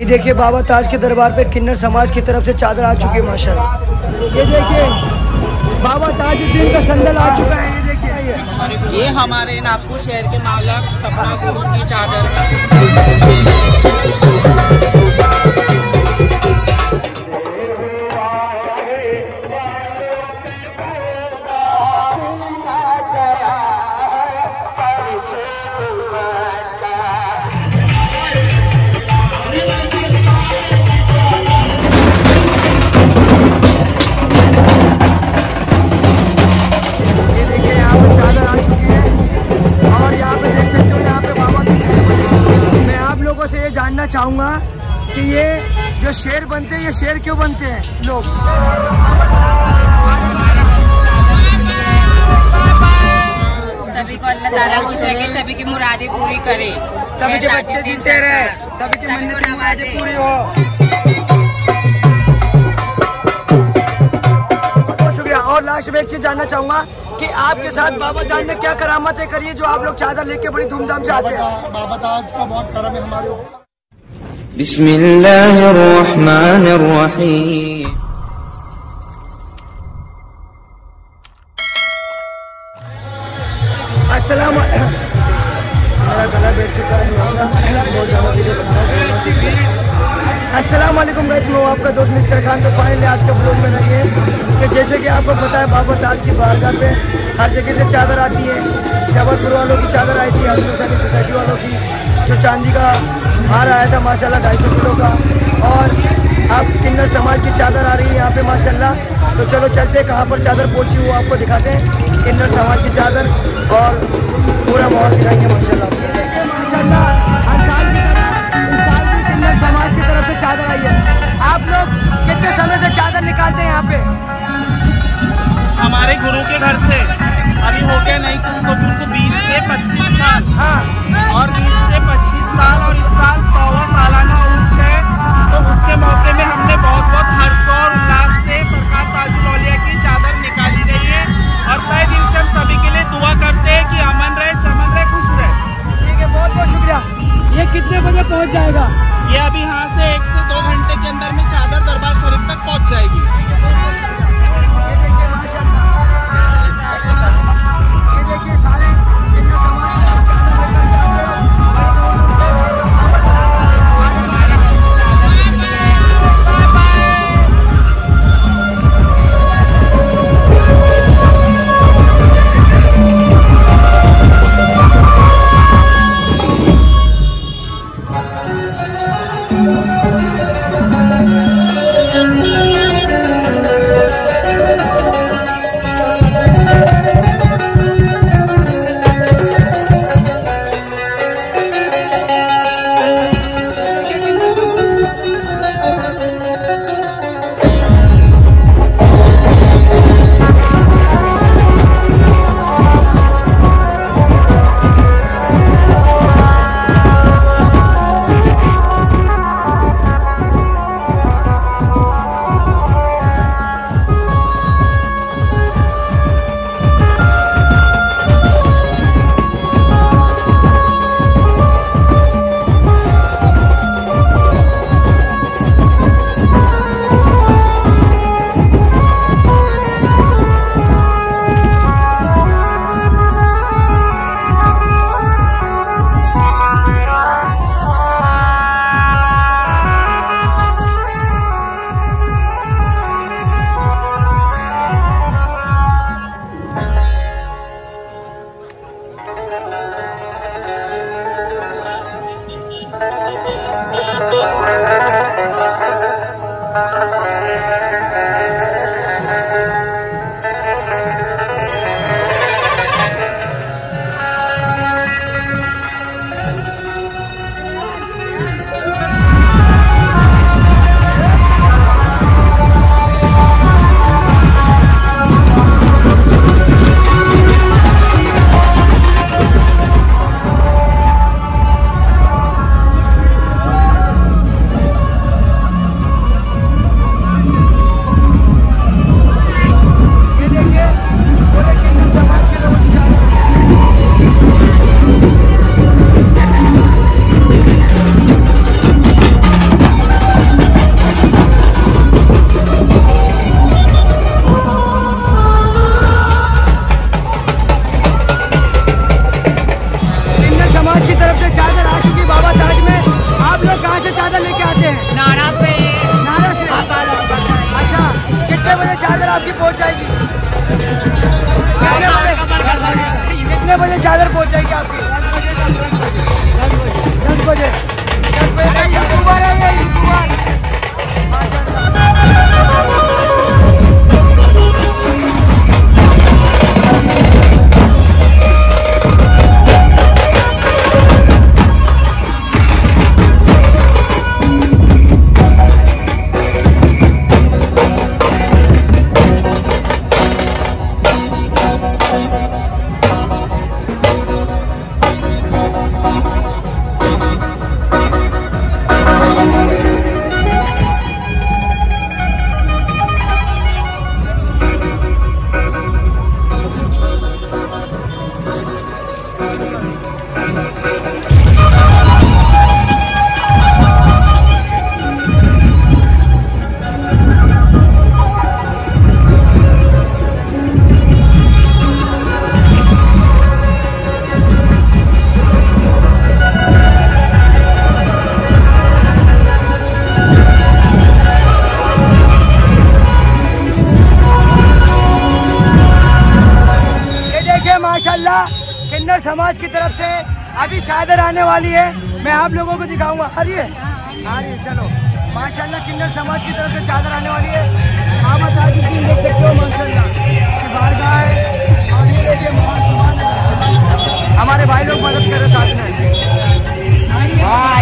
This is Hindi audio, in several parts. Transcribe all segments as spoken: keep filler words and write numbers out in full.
देखिए बाबा ताज के दरबार पे किन्नर समाज की तरफ से चादर आ चुकी है माशाल्लाह। ये देखिए बाबा ताजुद्दीन का संदल आ चुका है। ये देखिए ये हमारे नागपुर शहर के मालक सपना गुरु की चादर है। जानना चाहूँगा कि ये जो शेर बनते हैं ये शेर क्यों बनते हैं लोग? सभी को अल्लाह ताला खुश रखे, सभी की मुरादें पूरी करे, सभी के बच्चे जीते रहे, सभी की मन्नतें मुरादें पूरी हो। बहुत शुक्रिया। और लास्ट में एक चीज जानना चाहूँगा कि आपके साथ बाबा जान ने क्या करामतें करी है जो आप लोग चादर लेके बड़ी धूमधाम से आते हैं? बाबा ताज का बहुत करम है हमारे ऊपर। बिस्मिल्लाहिर्रहमानिर्रहीम। अस्सलाम मेरा गला बैठ चुका है, बहुत ज़्यादा वीडियो बना रहा हूँ। अस्सलाम वालेकुम गाइस, मैं हूँ आपका दोस्त मिस्टर खान। तो फाइनली आज का ब्लॉग में रहिए कि जैसे कि आपको पता है बाबा ताज की बारगाह पे हर जगह से चादर आती है। जबलपुर वालों की चादर आई थी, हसन हुसैनी सोसाइटी वालों की जो चांदी का हार आया था माशाल्लाह ढाई सौ किलो का, और अब किन्नर समाज की चादर आ रही है यहाँ पे माशाल्लाह। तो चलो चलते कहाँ पर चादर पहुँची वो आपको दिखाते हैं, किन्नर समाज की चादर, और पूरा माहौल दिखाएंगे माशाल्लाह। माशाल्लाह हर साल की तरह इस साल भी किन्नर समाज की तरफ से चादर आई है। आप लोग कितने समय से चादर निकालते हैं यहाँ पे? हमारे गुरु के घर से अभी हो गया नहीं कुछ तो उनको बीस से पच्चीस साल। हाँ। और बीस से पच्चीस साल और इस साल सौवा सालाना उर्स है, तो उसके मौके में हमने बहुत बहुत हर्ष और उल्लास से सरकार ताजुल औलिया की चादर निकाली गई है। और कई दिन से हम सभी के लिए दुआ करते हैं कि अमन रहे, चमन रहे, खुश रहे। ठीक है, बहुत बहुत शुक्रिया। ये कितने बजे पहुँच जाएगा? ये अभी यहाँ से एक से दो घंटे के अंदर में चादर दरबार शरीफ तक पहुँच जाएगी। चादर लेके आते हैं? नारा से। नारा से। अच्छा, कितने बजे चादर आपकी पहुंच जाएगी? कितने बजे कितने बजे चादर पहुंच जाएगी आपकी? दस बजे दस बजे तक चादर है। माशाल्लाह किन्नर समाज की तरफ से अभी चादर आने वाली है, मैं आप लोगों को दिखाऊंगा। आ रही है आ रही है चलो। माशाल्लाह किन्नर समाज की तरफ से चादर आने वाली है। मामा ताजुद्दीन देख सकते हो माशाल्लाह की बारगाह है। और ये देखिए महान सामान हमारे भाई लोग मदद कर रहे साथ में। भाई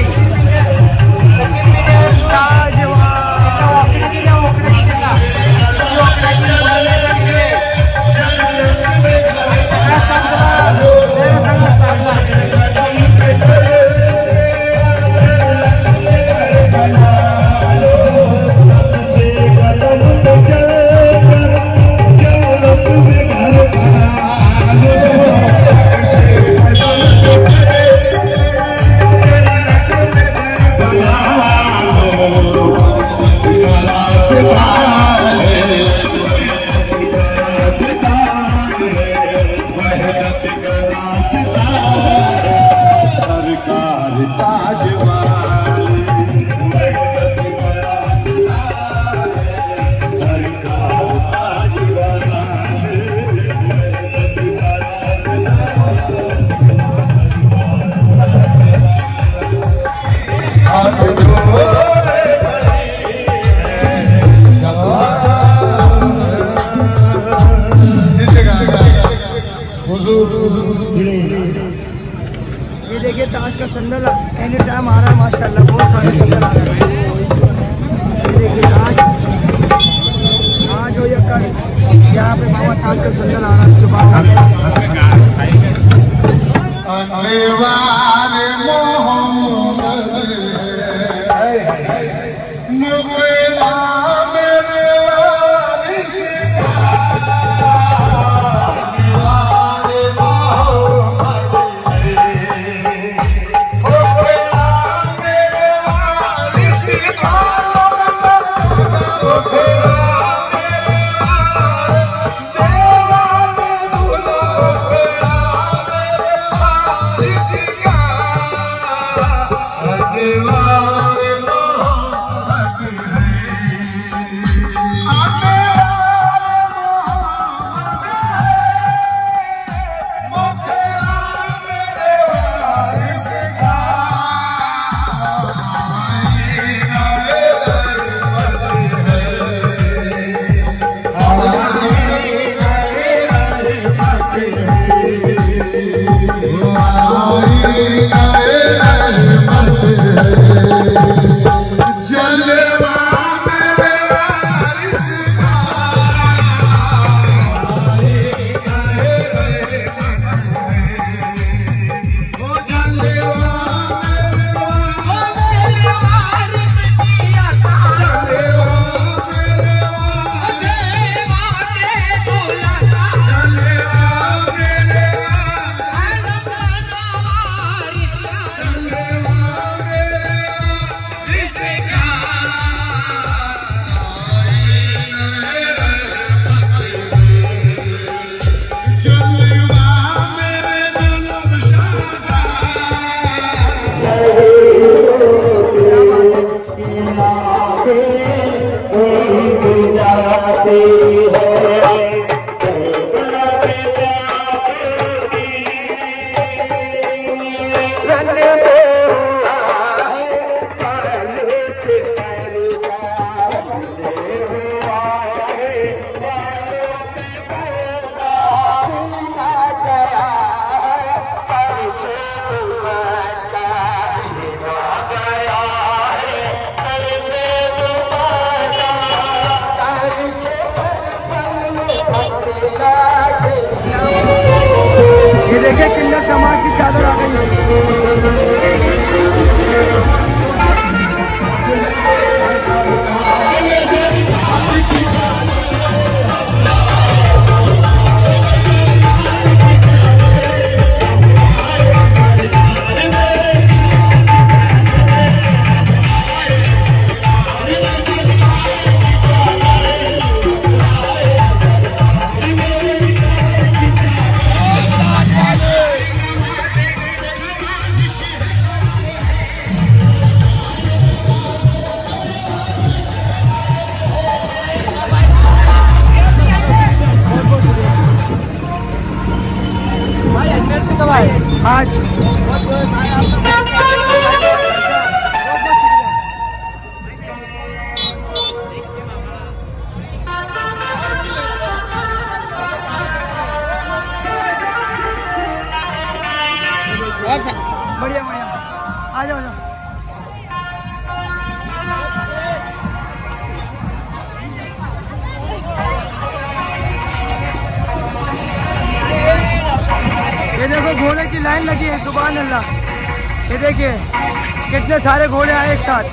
ये देखिए ताज का संदल एनी टाइम आ रहा है माशाल्लाह, बहुत सारे संदल आ रहे हैं। ये देखिए ताज आज हो या कल यहाँ पे बाबा ताज का संदल आ रहा है। सुबह ये देखिए किन्नर समाज की चादर आ गई है। आज बढ़िया बढ़िया आ जाओ जाओ। ये देखो घोड़े की लाइन लगी है, सुभान अल्लाह। ये देखिए कितने सारे घोड़े आए एक साथ।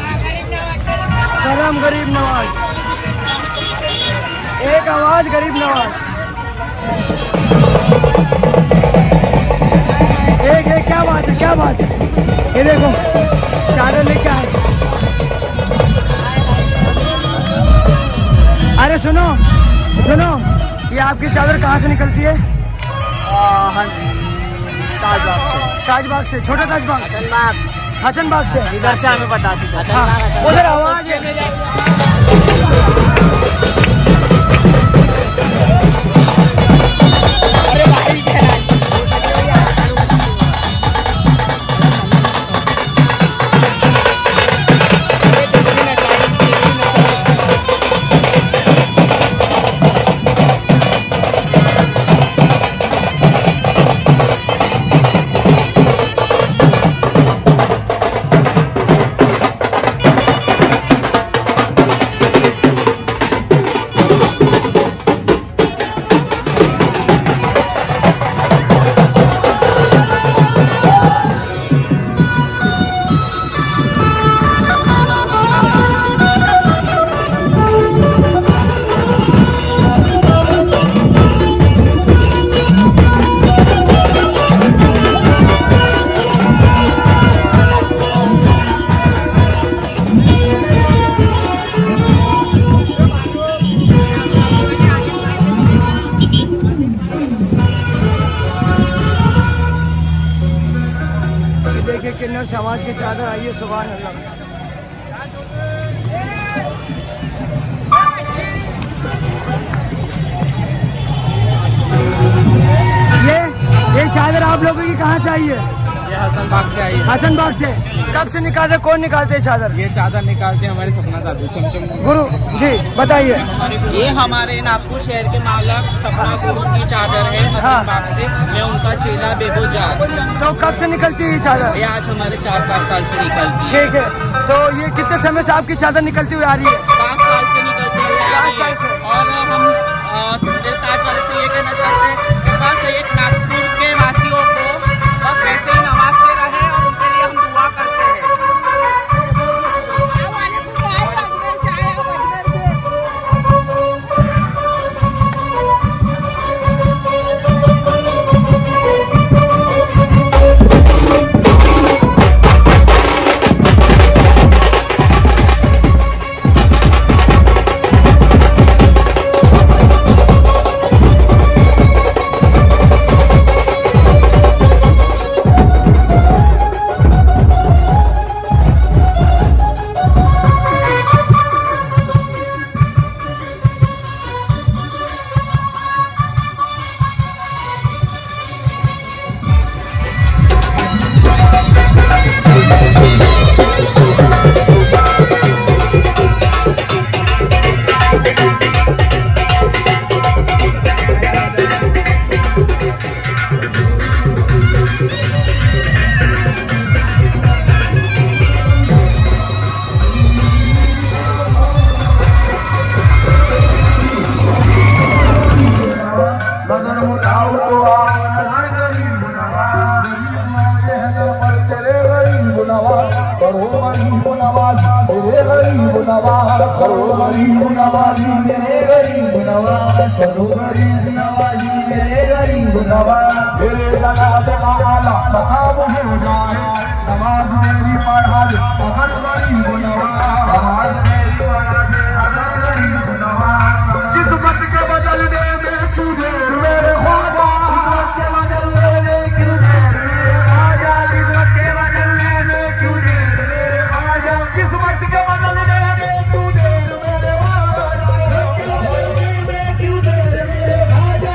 करम गरीब नवाज, एक आवाज गरीब नवाज। एक एक क्या बात है, क्या बात है। ये देखो चादर लेके आए। अरे सुनो सुनो, ये आपकी चादर कहाँ से निकलती है? ताजबाग से। ताजबाग से, छोटा ताजबाग, हसनबाग से। इधर से हमें बताती है, उधर आवाज है। अरे भाई देखिए किन्नर समाज की चादर आई है, सुभान अल्लाह। ये ये चादर आप लोगों की कहाँ से आई है? ये हसनबाग से आई है। हसनबाग से कब से निकालते, कौन निकालते हैं चादर? ये चादर निकालते हैं हमारे सपना दादू चमचम गुरु जी, बताइए। ये हमारे नागपुर शहर के मालक सपना गुरु की चादर है हसनबाग से। मैं उनका चेला बेगोजार। तो कब से निकलती है ये चादर? ये आज हमारे चार पाँच साल से निकलती है। ठीक है, तो ये कितने समय से आपकी चादर निकलती हुई आ रही है? पाँच साल से निकलती हुई आ रही है। और हम ताज वाले से ये कहना चाहते हैं, बस एक नागपुर के वासियों को बस ऐसे ही नवाजते रहे और उनके लिए हम दुआ करते हैं। गरीब नवाज करो गरीब नवाजी मेरे गरीब नवाज करो गरीब नवाजी मेरे गरीब नवाज मेरे जनाब आला मकाम हो जाए नमाज मेरी पढ़ा दे अगर गरीब नवाज मेरी पढ़ा दे अगर गरीब नवाज किस्मत के बदलने में क्यों देर मेरे ख्वाजा किस्मत के बदलने में क्यों देर मेरे ख्वाजा किस्मत के बदलने में क्यों देर मेरे ख्वाजा किस्मत के बदलने में क्यों देर मेरे ख्वाजा क्यों देर मेरे ख्वाजा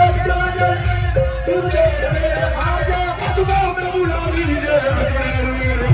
क्यों देर मेरे ख्वाजा दुआ में बुला लीजिए मेरे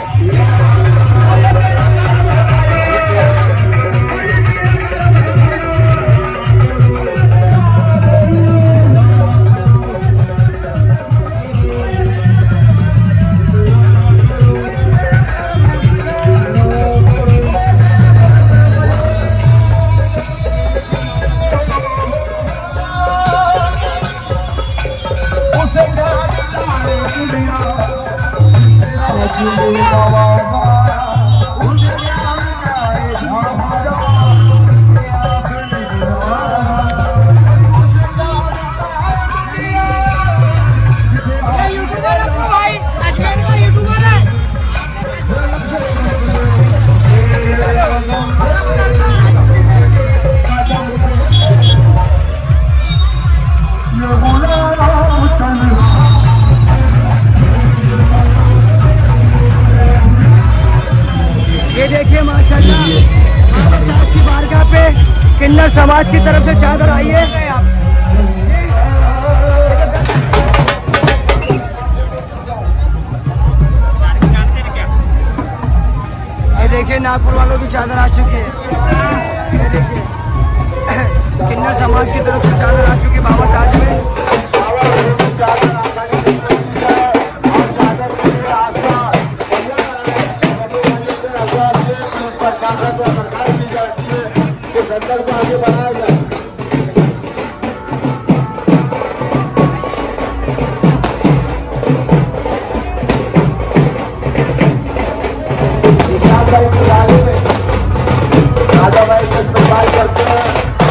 किन्नर समाज की तरफ से चादर आई है। ये देखिए नागपुर वालों की चादर आ चुकी है। ये देखिए किन्नर समाज की तरफ से चादर आ चुकी है बाबा ताज में। सरकार को आगे बढ़ाया जाए। राजा भाई का इस्तेमाल करते हैं।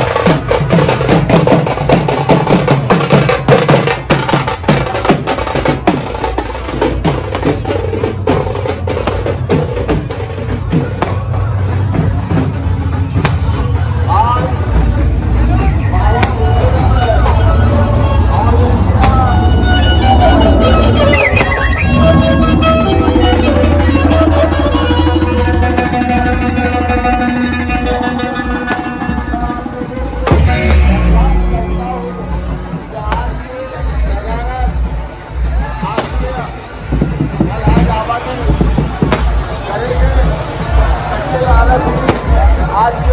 आज के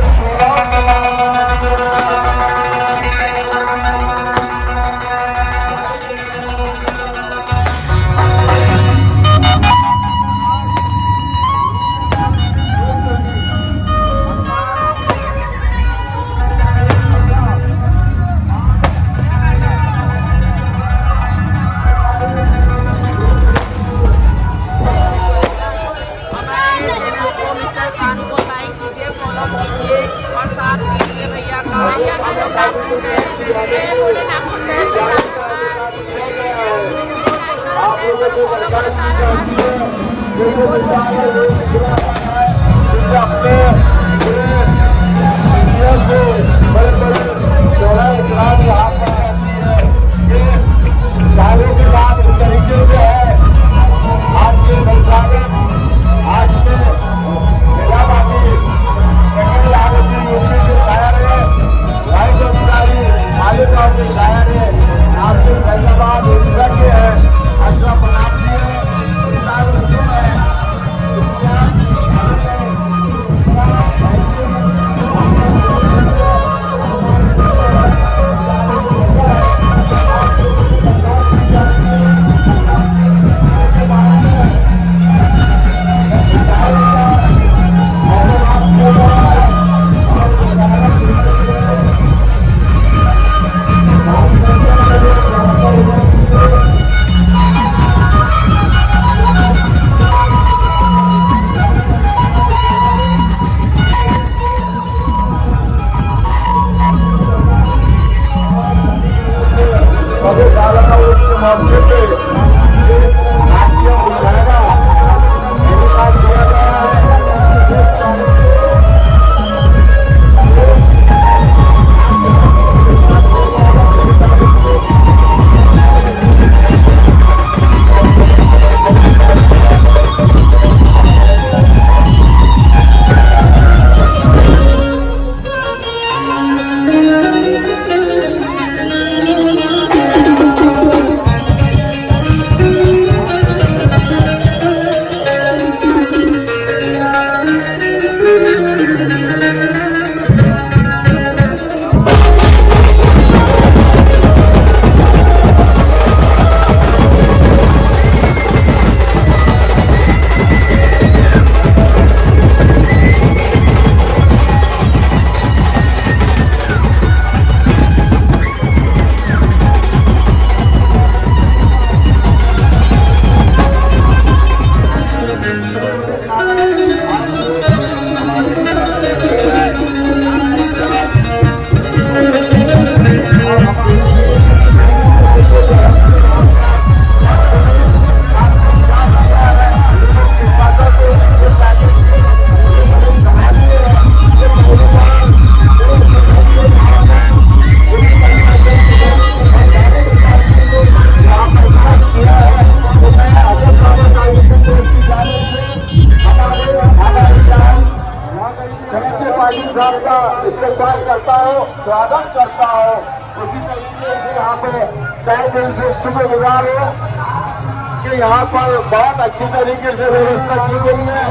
सरकार का इस्तेमाल करता हूँ, स्वागत करता हूँ। उसी तरीके से यहाँ पे तय दिल से शुक्रगुजार हूँ कि यहाँ पर बहुत अच्छी तरीके से व्यवस्था की गई है।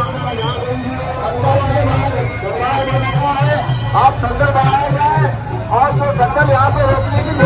आप संदर बनाए जाए और जो दंगल यहाँ पे रोकने की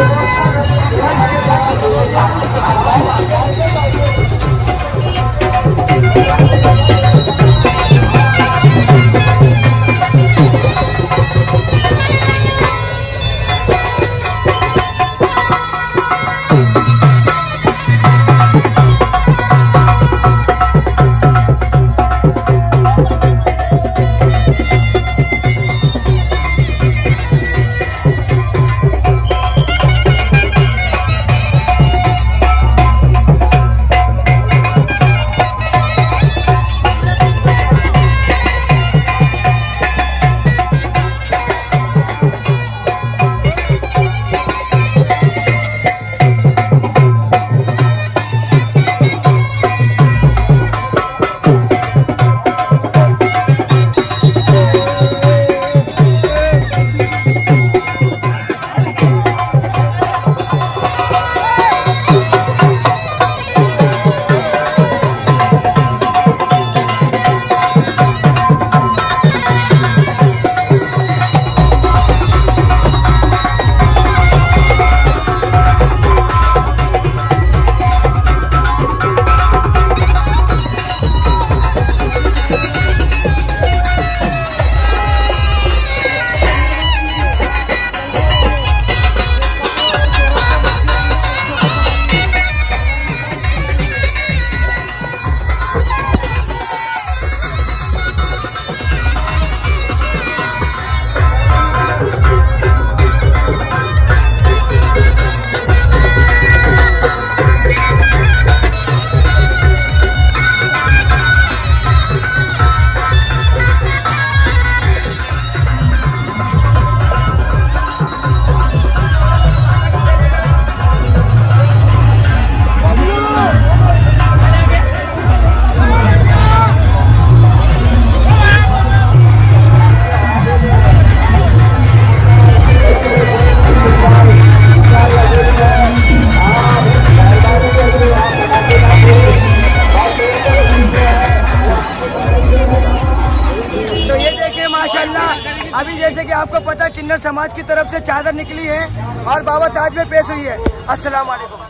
अभी जैसे कि आपको पता किन्नर समाज की तरफ से चादर निकली है और बाबा ताज में पेश हुई है। अस्सलाम वालेकुम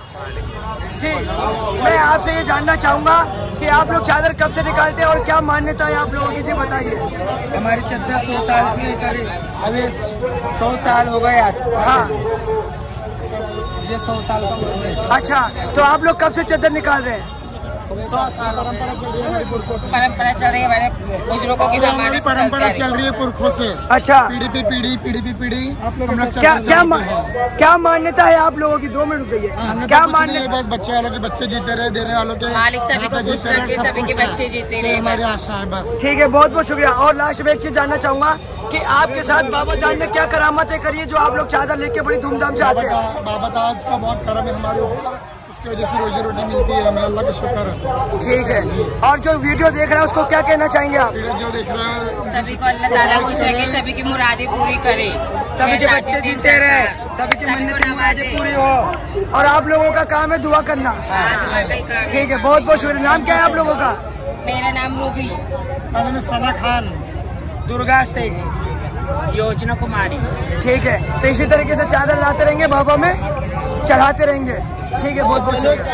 जी, मैं आपसे ये जानना चाहूँगा कि आप लोग चादर कब से निकालते हैं और क्या मान्यता है आप लोगों की, जी बताइए। हमारी चादर सौ साल की करीब, अभी सौ साल हो गए आज। हाँ, ये सौ साल का उम्र है। अच्छा, तो आप लोग कब से चादर निकाल रहे हैं? सौ साल परंपरा चल रही है हमारे बुजुर्गों की जमाने से परंपरा चल रही है पुरखों से। अच्छा, पीढ़ी पे पीढ़ी पीढ़ी पे पीढ़ी आप लोग क्या क्या मा, क्या मान्यता है आप लोगों की? दो मिनट रुकिए। क्या मान्यता? बस बच्चे वालों के बच्चे जीते रहे, देने वालों के मालिक सभी को खुश रखे, सभी के बच्चे जीते रहे, हमारी आशा है बस। ठीक है, बहुत बहुत शुक्रिया। और लास्ट में एक चीज जानना चाहूँगा कि आपके साथ बाबा जान ने क्या करामातें करी है जो आप लोग चादर लेके बड़ी धूमधाम से आते हैं? बाबा ताज का बहुत करम है हमारे ऊपर, उसकी वजह से रोजी रोटी मिलती है हमें, अल्लाह का शुक्र है। ठीक है, और जो वीडियो देख रहे हैं उसको क्या कहना चाहेंगे आप? जो देख रहे हैं सभी को अल्लाह ताला खुश रखे, सभी की मुरादें पूरी करे, सभी के बच्चे जीते रहे, सभी की मन्नतें मुरादें पूरी हो। और आप लोगों का काम है दुआ करना। ठीक है, बहुत बहुत शुक्रिया। नाम क्या है आप लोगों का? मेरा नाम रूबी, सना खान, दुर्गा सिंह, योजना कुमारी। ठीक है, तो इसी तरीके से चादर लाते रहेंगे, बाबा में चढ़ाते रहेंगे। ठीक है, बहुत बहुत शुक्रिया।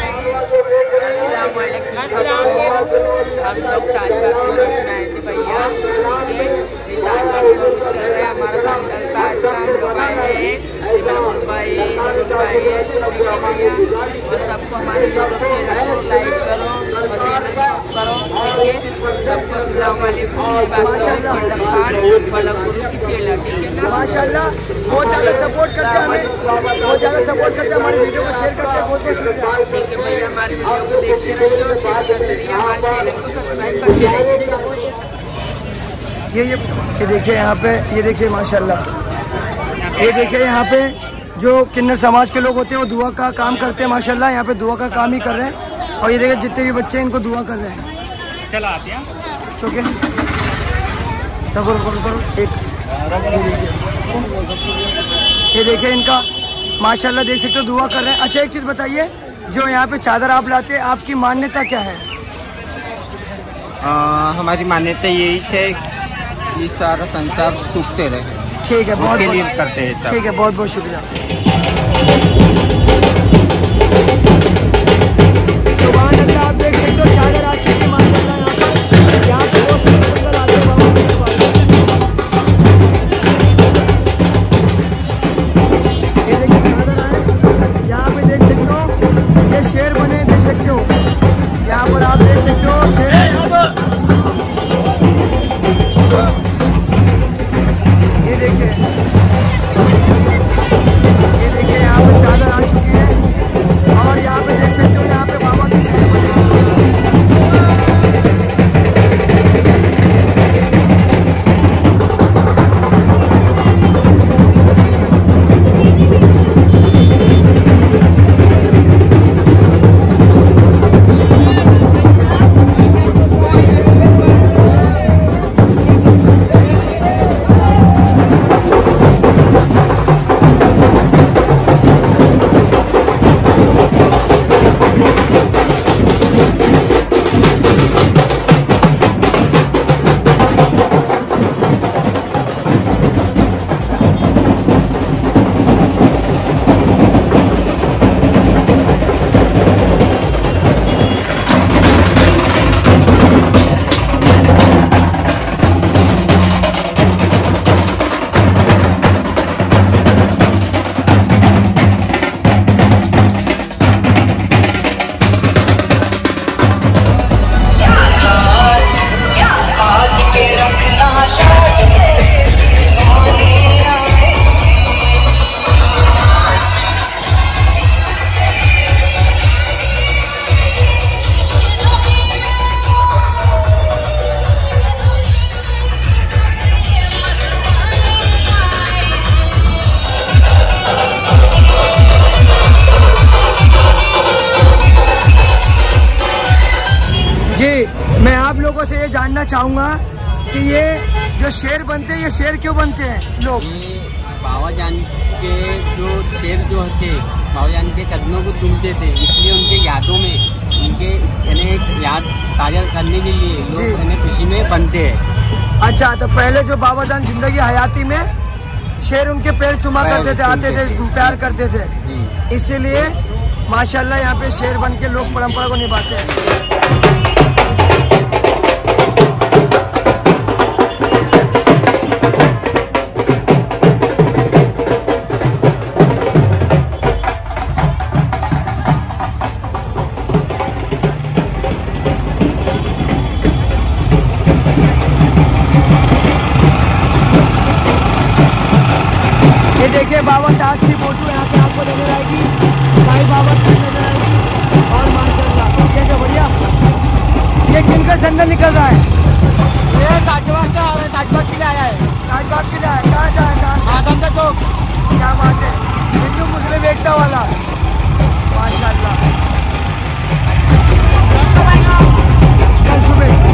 हम लोग चादर बनाए थे भैया, ये चादर चल रहा है हमारा संदल ताज का। हम लोग आए हैं भाई भाई और सबको हमारी तरफ से रखो, लाइक करो और चैनल करो, ठीक है। सबको अस्सलाम वालेकुम, बड़ा गुरु की चेला, ठीक है ना। माशाल्लाह, बहुत ज़्यादा सपोर्ट करते हैं हमें, बहुत ज़्यादा सपोर्ट करते हैं, हमारी वीडियो को शेयर करते हैं। बहुत बहुत शुक्रिया। ठीक है भैया, हमारी वीडियो को देखते रहिए और शेयर करते रहिए, हमारे चैनल को सब्सक्राइब करते रहिए। ये ये ये देखिए यहाँ पे, ये देखिए माशाल्लाह, ये देखिए यहाँ पे जो किन्नर समाज के लोग होते हैं वो दुआ का काम करते हैं। माशाल्लाह यहाँ पे दुआ का काम ही कर रहे हैं। और ये देखिए जितने भी बच्चे हैं इनको दुआ कर रहे हैं। चला आते हैं चुके, करो करो करो एक ये देखिए इनका माशाल्लाह, देख सकते हो दुआ कर रहे हैं। अच्छा एक चीज़ बताइए, जो यहाँ पे चादर आप लाते हैं, आपकी मान्यता क्या है? आ, हमारी मान्यता यही है कि सारा संसार सुख से रहे। ठीक है, बहुत बहुत करते हैं। ठीक है, बहुत बहुत शुक्रिया। सुभान अल्लाह, आप देख सकते हो चादर आ चुकी है माशाल्लाह यहाँ पर। यहाँ पे बहुत सुंदर आते हैं बाबा। ये देखिए चादर आए, यहाँ पे देख सकते हो ये शेर बने, देख सकते हो यहाँ पर आप देख सकते हो शेर। ये देखिए, ये देखिए यहाँ पे चादर आ चुकी है और यहाँ पे देख सकते हो यहाँ पे बाबा के शेर बने। मैं आप लोगों से ये जानना चाहूँगा कि ये जो शेर बनते हैं, ये शेर क्यों बनते हैं लोग? बाबा जान के जो शेर जो थे, बाबा जान के कदमों को चूमते थे, इसलिए उनके यादों में, उनके इन्हें याद ताज़ा करने के लिए लोग इन्हें खुशी में बनते हैं। अच्छा, तो पहले जो बाबा जान जिंदगी हयाती में शेर उनके पैर चुमा करते थे, आते थे, प्यार करते थे, इसीलिए माशाल्लाह यहाँ पे शेर बन के लोग परंपरा को निभाते हैं। ये देखिए बाबा ताज की फोटो यहाँ पे आपको नजर आएगी, साईं बाबा की नजर आएगी और माशाल्लाह कैसे बढ़िया। ये किनका सैंडल निकल रहा है? ये ताजबाग का है, ताजबाग के लिए आया है। ताजबाग के लिए आया, कहाँ से आया? कहाँ से? आदम का चौक। क्या बात है, हिंदू मुस्लिम एकता वाला, माशाल्लाह। कल सुबह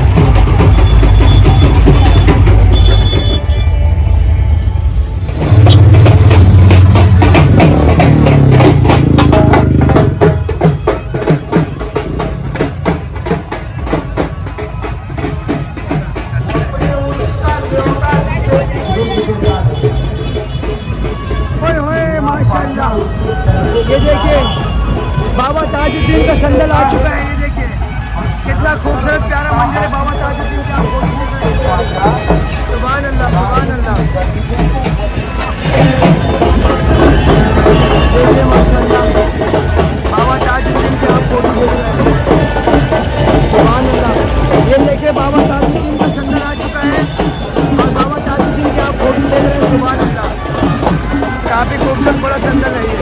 ये देखिए बाबा ताजुद्दीन का संदल आ चुका है। ये देखिए कितना खूबसूरत प्यारा मंजर है बाबा ताजुद्दीन का, आप फोटो देख रहे हैं। सुभान अल्लाह, सुभान अल्लाह। देखिए माशाल्लाह बाबा ताजुद्दीन के आप फोटो देख रहे हैं। सुभान अल्लाह। ये देखिए बाबा ताजुद्दीन का संदल आ चुका है और बाबा ताजुद्दीन के आप फोटो देख रहे हैं। सुभान अल्लाह, काफी खूबसूरत बड़ा संदल है ये।